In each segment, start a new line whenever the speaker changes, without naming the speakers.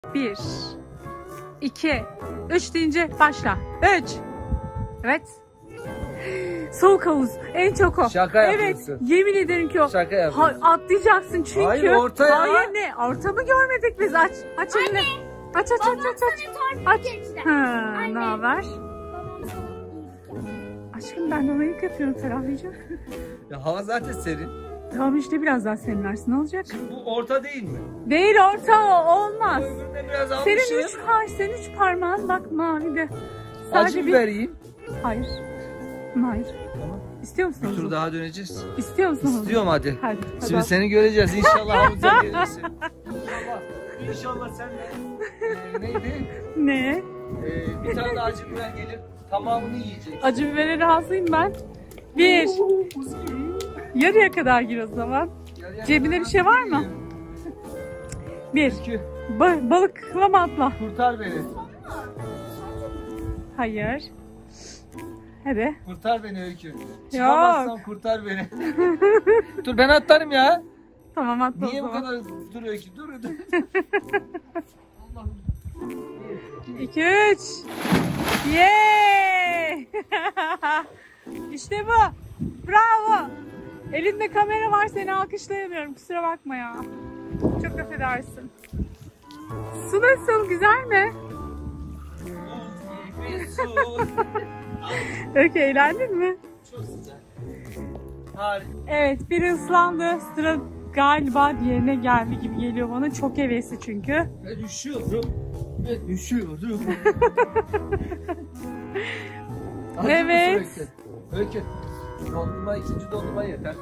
1, 2, 3 deyince başla. 3. Evet. Soğuk havuz. En çok o.
Şaka
evet.
yapıyorsun.
Yemin ederim ki o.
Şaka yapıyorsun.
Atlayacaksın çünkü.
Hayır, orta ya.
Hayır ne? Orta mı görmedik biz? Aç. Aç elini. Aç. Aç. Ha, ne haber? Aşkım ben de ona ilk yapıyorum, ferahlayacağım.
Ya hava zaten serin.
Tamam işte biraz daha serinlersin, ne olacak?
Bu orta değil mi?
Değil, orta o. Olmaz.
Öbürüne biraz almışım.
Senin üç parmağın bak mavi de.
Acı biber yiyeyim.
Hayır. Hayır.
Tamam.
İstiyor musun?
Bir tur daha döneceğiz.
İstiyor musun?
İstiyorum hadi.
Hadi.
Şimdi seni göreceğiz inşallah havuza gelirsin. İnşallah sen de neydi?
Ne?
Bir tane de acı biber gelir. Tamamını yiyeceksin.
Acı bibere razıyım ben. 1. Yarıya kadar gir o zaman. Cebinde bir şey var mı? 1. Balıkla mı atla?
Kurtar beni.
Hayır. Hadi.
Kurtar beni Öykü. Çıkamazsam
Yok.
kurtar beni. Dur ben atlarım ya.
Tamam atla.
Niye
o
bu
zaman.
kadar? Dur Öykü dur. Allah'ım.
2, 3. Yeee! İşte bu. Bravo. Elinde kamera var, seni alkışlayamıyorum. Kusura bakma ya. Çok affedersin. Su nasıl? Güzel mi? Öykü, eğlendin mi?
Çok güzel. Harika.
Evet, biri ıslandı. Sıra galiba diğerine geldi gibi geliyor bana. Çok hevesli çünkü.
Ben üşüyorum. Ben üşüyorum.
Evet.
Öykü. Dondurma, ikinci dondurma yeter.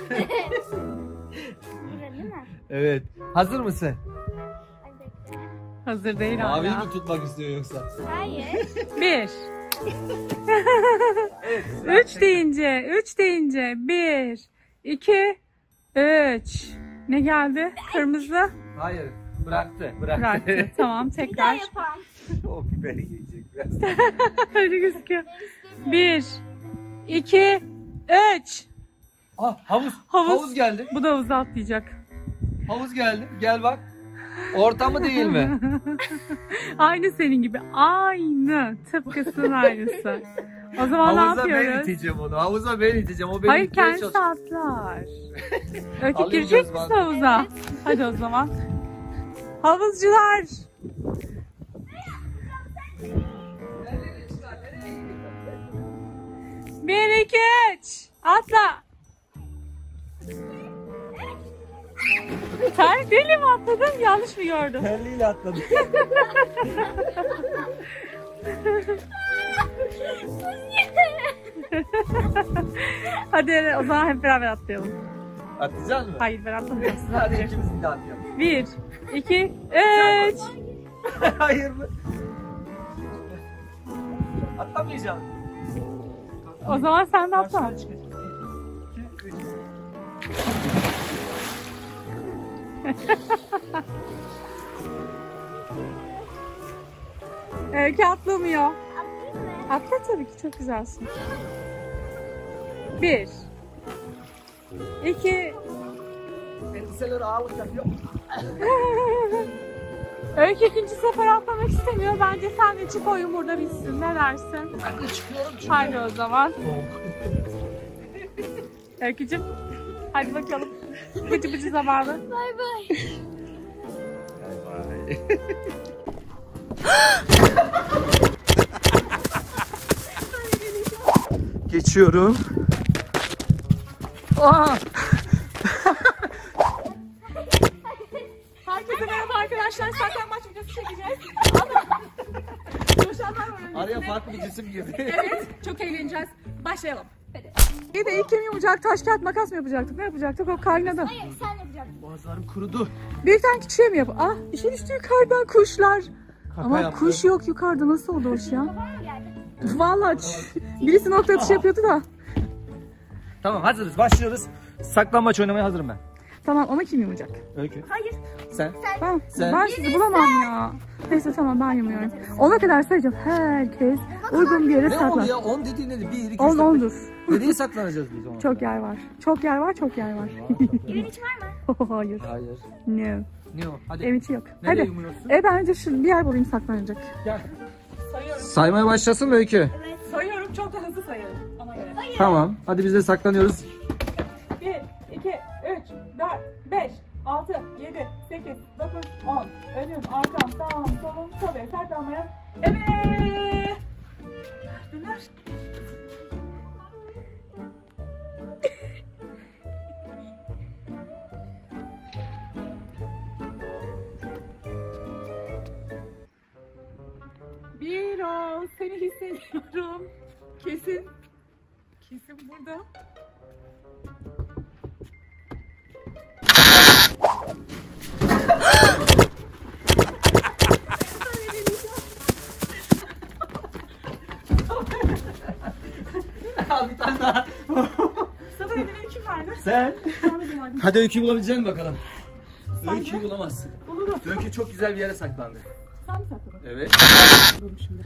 Evet. Hazır mısın?
Hazır değil
Maviyi
hala.
mi tutmak istiyor yoksa?
Hayır.
1.
Evet.
3 deyince 1, 2, 3. Ne geldi? Kırmızı.
Hayır. Bıraktı.
Bıraktı. Tamam, tekrar.
Yapalım.
O biberi yiyecek biraz.
Öyle gözüküyor. 1, 2, 3.
Ah havuz.
Havuz.
Havuz geldi.
Bu da havuza atlayacak.
Havuz geldi. Gel bak. Orta mı değil mi?
Aynı senin gibi. Aynı. Tıpkısının aynısı. O zaman ne
Havuza ben
yapıyoruz?
iteceğim onu. Havuza ben iteceğim. O beni
Hayır,
itmeye
kendisi
çalışıyor.
atlar. Öykü
Alayım
girecek
göz
misin
bandı.
havuza? Hadi o zaman. Havuzcular. Bir, iki, üç. Atla. Sen deli mi atladın? Yanlış mı gördüm?
Terliyle atladım.
Hadi o zaman hep beraber atlayalım.
Atlayacak mısın?
Hayır, ben atlamayacağım. Siz
Hadi
atlayın.
ikimiz de atlayalım.
1, 2, 3.
Hayır mı? Atlamayacağım.
O zaman sen de atla.
Karşıya çıkacağım. 2, 3.
Öykü atlamıyor. Atla tabii ki, çok güzelsin. 1, 2.
Elbiseler ağırlık yapıyor.
Öykü ikinci sefer atlamak istemiyor. Bence sen de çık, oyun burada bitsin. Ne dersin?
Ben de çıkıyorum çünkü.
Haydi o zaman. Öykücüm, hadi bakalım. Bıcı bıcı zamanı.
Bay bay.
Geçiyorum. Aa!
Herkese merhaba arkadaşlar. Saklambaç videosu çekeceğiz. Coşanlar var önümüzde.
Araya farklı bir cisim girdi.
Evet, çok eğleneceğiz. Başlayalım. Hadi. İyi de ilk kim yumacak? Taş kağıt makas mı yapacaktık? Ne yapacaktık? O kaynadı.
Hayır sen yapacaksın.
Boğazlarım kurudu.
Büyükten küçüğe mi yap? Ah, bir şey düştü yukarıdan, kuşlar.
Kaka
Ama
yaptım.
kuş yok yukarıda. Nasıl oldu o iş ya?
Var mı geldi?
Vallahi birisi nokta atışı yapıyordu da.
Tamam hazırız başlıyoruz. Saklambaç oynamaya hazırım ben.
Tamam, ona kim yumacak?
Öykü.
Hayır.
Sen.
Ben sizi bulamam ya. Neyse tamam, ben yumuyorum. 10'a kadar sayacağım. Herkes uygun bir yere
Ne oldu
saklan.
ya? 10 dediğin nedir? 1, 2, 3,
10 10'dur.
Nereye saklanacağız biz o zaman?
Çok yer var. Çok yer var, çok yer var.
Evin içi var mı?
Hayır.
Hayır.
No.
Ne o? Hadi.
Evin içi yok.
Nereye
Hadi.
yumuyorsun?
Bence şimdi bir yer bulayım saklanacak.
Gel.
Sayıyorum.
Saymaya başlasın mı Öykü?
Sayıyorum, çok da hızlı sayarım. Ona göre.
Tamam. Hadi biz de saklanıyoruz.
1, 2, 3, 4, 5, 6, 7, 8, 9, 10. Önüm, arkam, sağım, solum, sobe, saklanmaya. Evet. Döner. Biro, seni hissediyorum. Kesin. Kesin burada.
Al bir tane daha.
Sana elini kim verdi?
Sen.
Sana kim verdi?
Hadi Öykü'yü bulabilecek misin bakalım?
Sen
Öykü'yü
de.
bulamazsın.
Bulurum.
Öykü çok güzel bir yere saklandı.
Sen mi sakladın?
Evet.
Bulurum şimdi.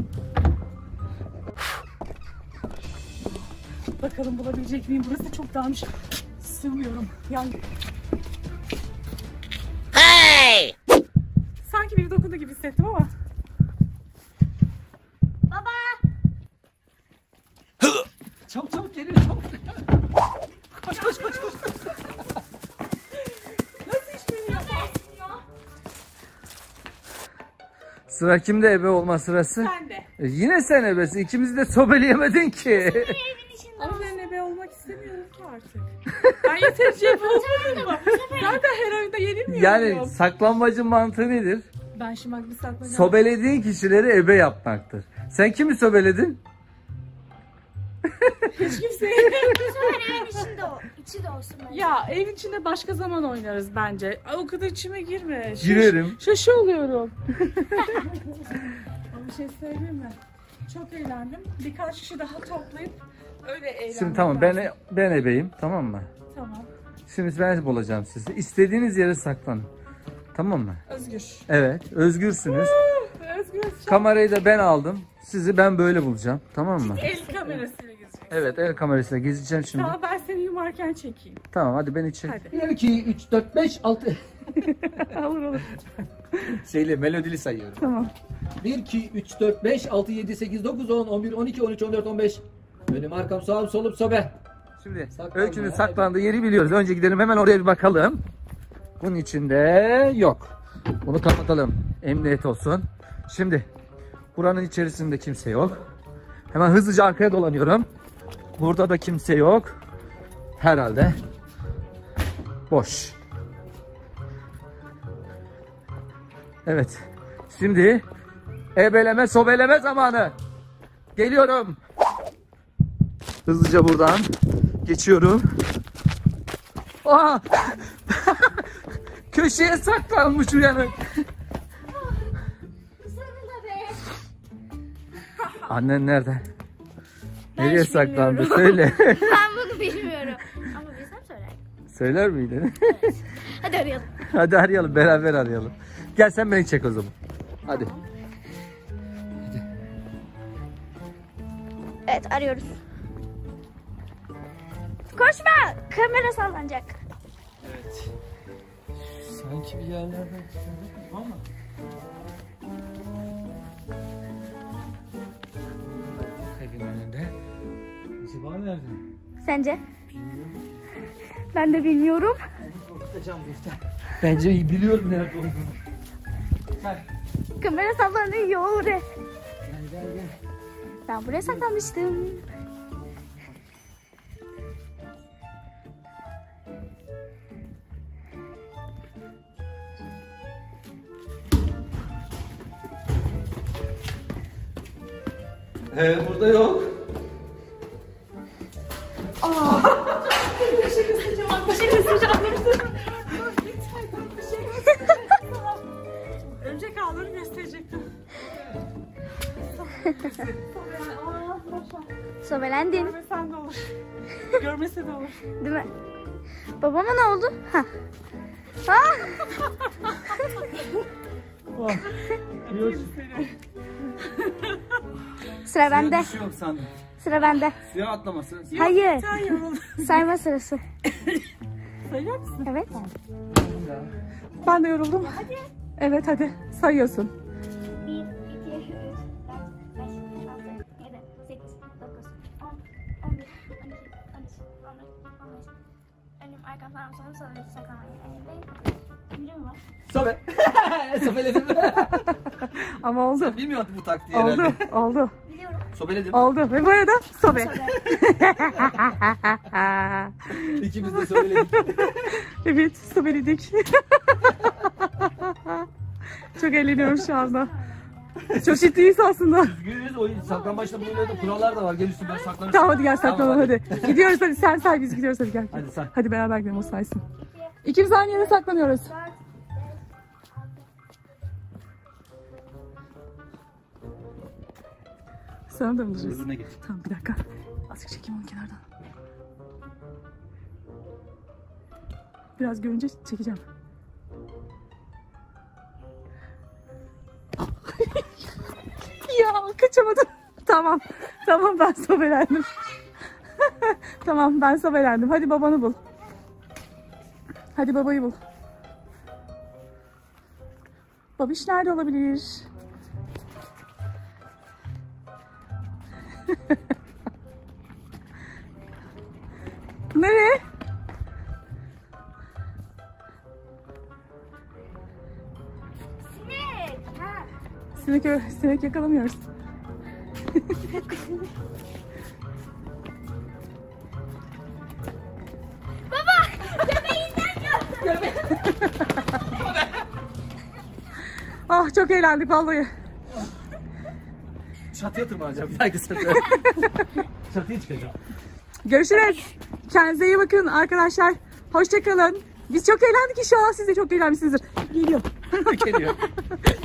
Bakalım bulabilecek miyim? Burası çok dağılmış. Sığmıyorum. Yani... Hey! Sanki bir dokundu gibi hissettim ama.
Baba.
Çabuk çabuk geliyor çabuk. Koş koş koş koş.
Nasıl iş beni yaparsın ya?
Sıra kimde ebe olma sırası?
Sen de.
Yine sen ebesi. İkimizi de sobeleyemedin ki.
Evin içinde.
Ama ben ebe olmak istemiyorum ki artık. Ben yeterince ebe olmadım mı? Zaten her oyunda yenilmiyorum.
Yani saklanmacın mantığı nedir?
Ben şimdi bak bir saklayacağım.
Sobelediğin kişileri ebe yapmaktır. Sen kimi sobeledin?
Hiç kimseyi.
Evin içinde o. İçi de olsun bence.
Ya evin içinde başka zaman oynarız bence. Ay, o kadar içime girme.
Girerim.
Şaşı oluyorum. Ama bir şey söyleyeyim mi? Çok eğlendim. Birkaç kişi daha toplayıp öyle eğlendim.
Şimdi tamam ben ebeyim, tamam mı?
Tamam.
Şimdi ben bulacağım sizi. İstediğiniz yere saklanın. Tamam mı?
Özgür.
Evet, özgürsünüz.
Özgür.
Kamerayı da ben aldım. Sizi ben böyle bulacağım. Tamam mı?
El kamerasıyla gezeceksin.
Evet, el kamerasıyla gezeceğim şimdi.
Tamam, ben seni yumarken çekeyim.
Tamam, hadi beni çek.
Hadi.
1, 2, 3, 4, 5, 6.
Olur olur.
Melodili sayıyorum.
Tamam.
1, 2, 3, 4, 5, 6, 7, 8, 9, 10, 11, 12, 13, 14, 15. Önüm, arkam, sağım, solum, sobe. Şimdi
Saklanma,
Öykü'nün saklandığı yeri biliyoruz. Önce gidelim hemen oraya bir bakalım. Bunun içinde yok. Bunu kapatalım. Emniyet olsun. Şimdi buranın içerisinde kimse yok. Hemen hızlıca arkaya dolanıyorum. Burada da kimse yok. Herhalde boş. Evet. Şimdi ebeleme sobeleme zamanı. Geliyorum. Hızlıca buradan geçiyorum. Aa! Köşeye saklanmış uyanık.
Sonunda be.
Annen nerede? Nereye
hiç
saklandı?
bilmiyorum.
Söyle.
Ben bunu bilmiyorum. Ama bilsem söylerim.
Söyler miydin?
Hadi arayalım.
Hadi arayalım, beraber arayalım. Gel sen beni çek o zaman. Hadi.
Evet, arıyoruz. Koşma! Kamera sallanacak.
Evet. Sanki bir yerlerden ama. Evin önünde. Acaba nerede?
Sence? Ben de bilmiyorum.
Korkutacağım Biften. Bence biliyorum nerede olduğunu. Gel.
Kamera sallanıyor.
Gel gel.
Ben buraya saklanmıştım.
Burada yok.
Bir şey göstereceğim. Bir şey göstereceğim. Örümcek ağlarını gösterecektim.
Sobelendin.
Görmesen de olur. Görmese de olur.
Değil mi? Babama ne oldu? Ha. Ha.
Seni.
Sıra bende.
Düşüyorum sandım.
Sıra bende.
Suya atlamasın.
Hayır.
Sen yoruldun.
Sayma sırası.
Sayar mısın?
Evet.
ya.
Ben de yoruldum.
Hadi.
Evet hadi sayıyorsun.
1, 2, 3, 4, 5, 6, 7, 8, 9, 10, 11, 12, 13, 14, 15. Önüm, arkam, sağım, solum, solum, saklamayın. Yürüyüm var.
Sobe. Sobeledim.
Ama oldu.
Bilmiyordum bu taktiği
Oldu.
herhalde.
Oldu.
Biliyorum.
Sobeledim.
Oldu. Ve bu arada sobe.
İkimiz de sobeledik.
Evet, sobeledik. Çok eğleniyorum şu anda. Çok ciddiyiz aslında.
Üzgünüz. O saklambaçta böyle de kurallar da var. Gel üstüne saklanırsın.
Tamam hadi gel saklanalım
Tamam,
hadi. Gidiyoruz hadi, sen say, biz gidiyoruz hadi gel.
Hadi say.
Hadi beraber gidelim, o saysın. İkimiz aynı yere saklanıyoruz.
4, 5, 6.
Sana da mı duracağız?
Öbürüne git.
Tamam bir dakika. Azıcık çekeyim onu kenardan. Biraz görünce çekeceğim. Ya kaçamadım. Tamam. Tamam ben sobelendim. Tamam ben sobelendim. Hadi babanı bul. Hadi babayı bul. Babiş nerede olabilir? Nereye?
Sinek. Ha.
Sinek yakalamıyoruz. Ah çok eğlendik vallahi.
Çatıya tırmanacağım. Bir dahaki sefer. Çatıya çıkacağım.
Görüşürüz. Kendinize iyi bakın arkadaşlar. Hoşça kalın. Biz çok eğlendik, inşallah siz de çok eğlenmişsinizdir. Geliyor.
Geliyor.